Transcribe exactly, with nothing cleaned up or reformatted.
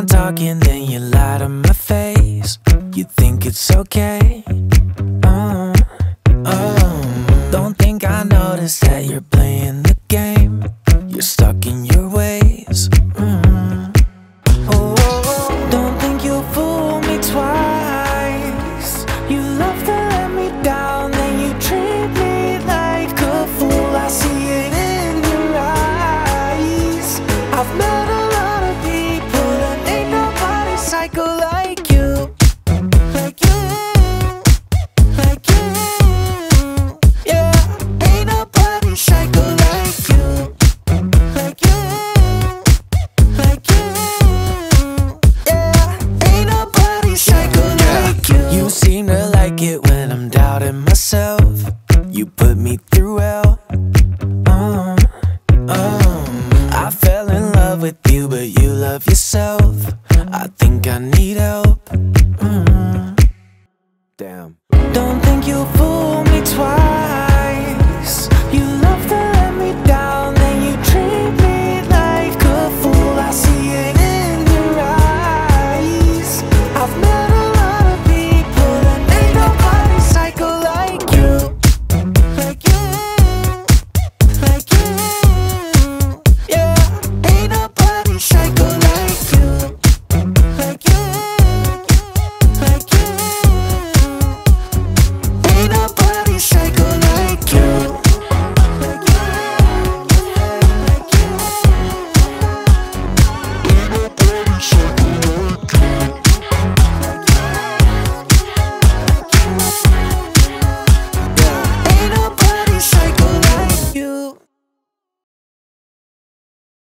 I'm talking, then you lie to my face. You think it's okay. Oh, oh. Don't think I noticed that you're playing the game. You're stuck in your ways. Mm. Oh, don't think you'll fool me twice. You love the